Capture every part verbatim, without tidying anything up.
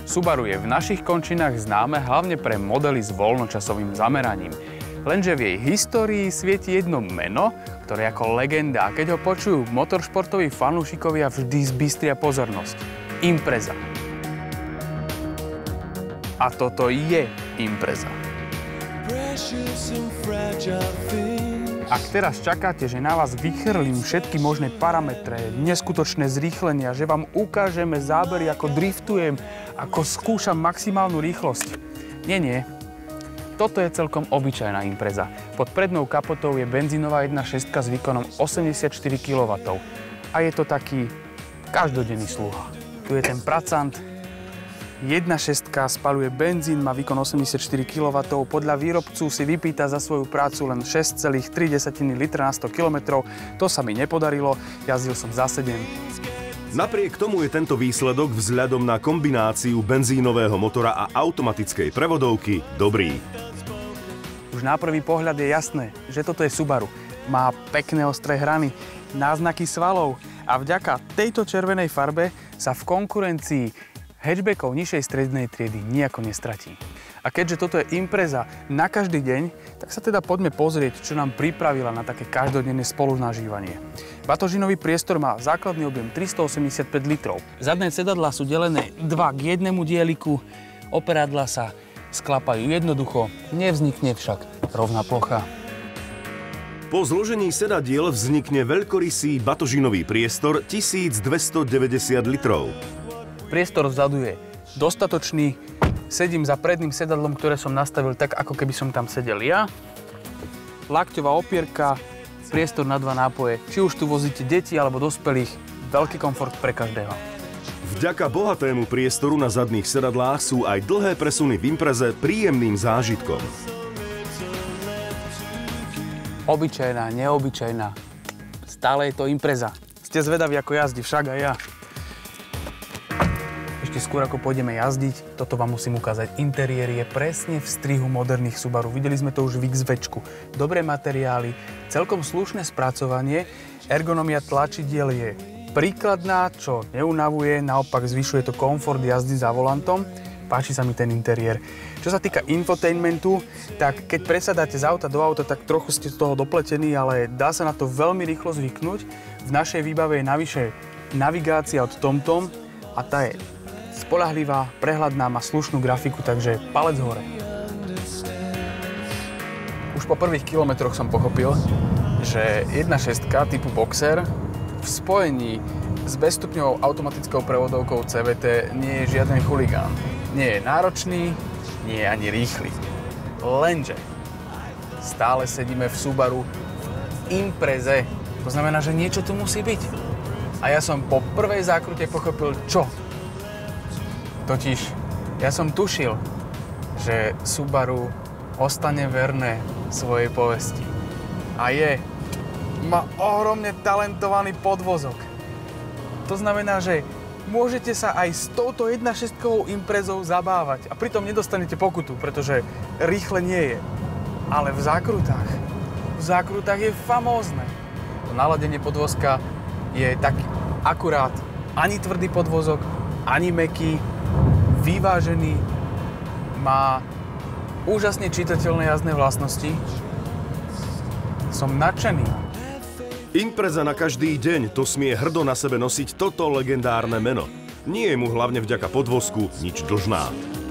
Subaru je v našich končinách známe hlavne pre modely s voľnočasovým zameraním. Lenže v jej histórii svieti jedno meno, ktoré je ako legenda, a keď ho počujú motoršportoví fanúšikovia, vždy zbystria pozornosť. Impreza. A toto je Impreza. Ak teraz čakáte, že na vás vychrlím všetky možné parametre, neskutočné zrýchlenia, že vám ukážeme zábery, ako driftujem, ako skúšam maximálnu rýchlosť. Nie, nie. Toto je celkom obyčajná Impreza. Pod prednou kapotou je benzínová jedna šesť s výkonom osemdesiatštyri kilowattov. A je to taký každodenný sluha. Tu je ten pracant. jedna šesť spaľuje benzín, má výkon osemdesiatštyri kilowattov. Podľa výrobcu si vypýta za svoju prácu len šesť celá tri litra na sto kilometrov. To sa mi nepodarilo, jazdil som za sedem. Napriek tomu je tento výsledok vzhľadom na kombináciu benzínového motora a automatickej prevodovky dobrý. Už na prvý pohľad je jasné, že toto je Subaru. Má pekné ostré hrany, náznaky svalov a vďaka tejto červenej farbe sa v konkurencii hatchbackov nižšej strednej triedy nijako nestratí. A keďže toto je Impreza na každý deň, tak sa teda poďme pozrieť, čo nám pripravila na také každodenné spolunažívanie. Batožinový priestor má základný objem tristoosemdesiatpäť litrov. Zadné sedadlá sú delené dva k jednému dieliku, operadlá sa sklapajú jednoducho, nevznikne však rovná plocha. Po zložení sedadiel vznikne veľkorysý batožinový priestor tisícdvestodeväťdesiat litrov. Priestor vzadu je dostatočný. Sedím za predným sedadlom, ktoré som nastavil tak, ako keby som tam sedel ja. Lakťová opierka, priestor na dva nápoje. Či už tu vozíte deti alebo dospelých, veľký komfort pre každého. Vďaka bohatému priestoru na zadných sedadlách sú aj dlhé presuny v Impreze príjemným zážitkom. Obyčajná, neobyčajná. Stále je to Impreza. Ste zvedaví, ako jazdí, však aj ja. Ešte skôr, ako pôjdeme jazdiť, toto vám musím ukázať. Interiér je presne v strihu moderných Subaru. Videli sme to už v iks véčku. Dobré materiály, celkom slušné spracovanie, ergonomia tlačidiel je príkladná, čo neunavuje, naopak zvyšuje to komfort jazdy za volantom. Páči sa mi ten interiér. Čo sa týka infotainmentu, tak keď presadáte z auta do auta, tak trochu ste z toho dopletení, ale dá sa na to veľmi rýchlo zvyknúť. V našej výbave je navyše navigácia od TomTom a tá je spoľahlivá, prehľadná, má slušnú grafiku, takže palec hore. Už po prvých kilometroch som pochopil, že jedna šesť typu Boxer v spojení s bezstupňovou automatickou prevodovkou cé vé té nie je žiaden chuligán. Nie je náročný, nie je ani rýchly. Lenže stále sedíme v Subaru v Impreze. To znamená, že niečo tu musí byť. A ja som po prvej zákrute pochopil, čo? Totiž ja som tušil, že Subaru ostane verné svojej povesti. A je. Má ohromne talentovaný podvozok. To znamená, že môžete sa aj s touto jedna šesť Imprezou zabávať a pritom nedostanete pokutu, pretože rýchle nie je. Ale v zákrutách, v zákrutách je famózne. To naladenie podvozka je taký akurát. Ani tvrdý podvozok, ani mäkký, vyvážený, má úžasne čitateľné jazdné vlastnosti. Som nadšený. Impreza na každý deň, to smie hrdo na sebe nosiť toto legendárne meno. Nie je mu hlavne vďaka podvozku nič dlžná.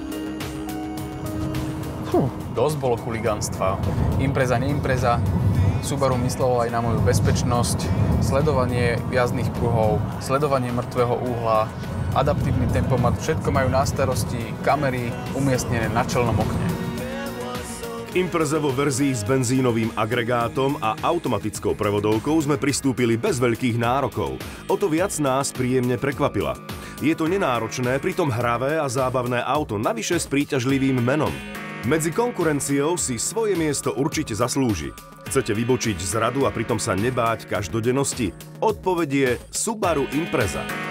Fú, dosť bolo chuligánstva. Impreza, neimpreza. Subaru myslelo aj na moju bezpečnosť, sledovanie jazdných pruhov, sledovanie mŕtvého uhla, adaptívny tempomat, všetko majú na starosti, kamery umiestnené na čelnom okne. K Impreze vo verzii s benzínovým agregátom a automatickou prevodovkou sme pristúpili bez veľkých nárokov. O to viac nás príjemne prekvapila. Je to nenáročné, pritom hravé a zábavné auto, navyše s príťažlivým menom. Medzi konkurenciou si svoje miesto určite zaslúži. Chcete vybočiť z radu a pritom sa nebáť každodennosti? Odpoveď je Subaru Impreza.